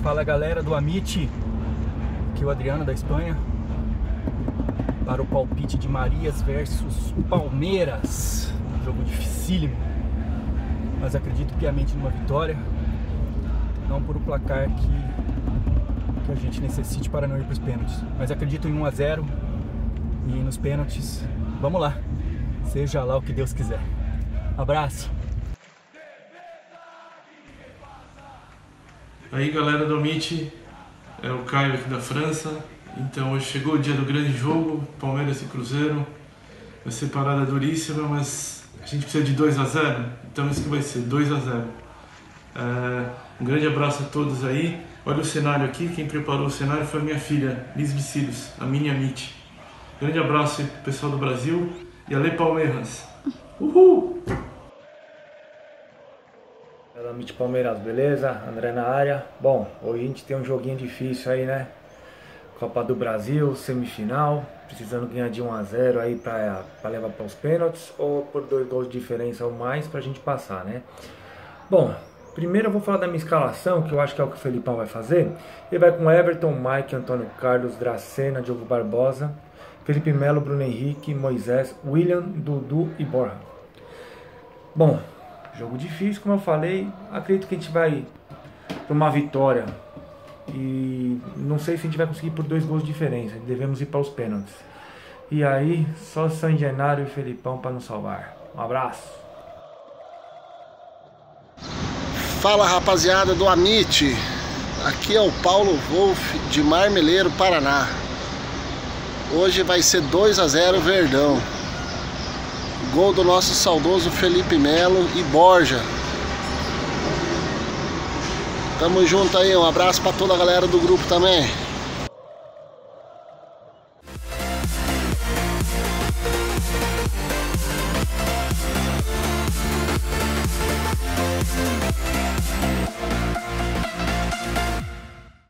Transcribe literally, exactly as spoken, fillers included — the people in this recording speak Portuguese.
Fala galera do Amit, aqui o Adriano da Espanha, para o palpite de Marias versus Palmeiras. Jogo dificílimo, mas acredito piamente numa vitória, não por o placar que, que a gente necessite para não ir para os pênaltis, mas acredito em um a zero e nos pênaltis. Vamos lá, seja lá o que Deus quiser. Abraço. Aí galera do Amit, é o Caio aqui da França. Então hoje chegou o dia do grande jogo, Palmeiras e Cruzeiro. Vai ser parada duríssima, mas a gente precisa de dois a zero, então isso que vai ser, dois a zero. É, um grande abraço a todos aí. Olha o cenário aqui, quem preparou o cenário foi a minha filha, Liz Vicidos, a minha Amit. Grande abraço aí pro pessoal do Brasil e Ale Palmeiras. Uhul! Amit Palmeiras, beleza? André na área. Bom, hoje a gente tem um joguinho difícil aí, né? Copa do Brasil, semifinal, precisando ganhar de um a zero aí pra, pra levar para os pênaltis ou por dois gols de diferença ou mais pra gente passar, né? Bom, primeiro eu vou falar da minha escalação, que eu acho que é o que o Felipão vai fazer. Ele vai com Everton, Mike, Antônio Carlos, Dracena, Diogo Barbosa, Felipe Melo, Bruno Henrique, Moisés, William, Dudu e Borja. Bom, jogo difícil, como eu falei, acredito que a gente vai para uma vitória. E não sei se a gente vai conseguir por dois gols de diferença. Devemos ir para os pênaltis. E aí, só San Genaro e Felipão para nos salvar. Um abraço. Fala rapaziada do Amit. Aqui é o Paulo Wolf de Marmeleiro, Paraná. Hoje vai ser dois a zero Verdão. Gol do nosso saudoso Felipe Melo e Borja. Tamo junto aí, um abraço pra toda a galera do grupo também.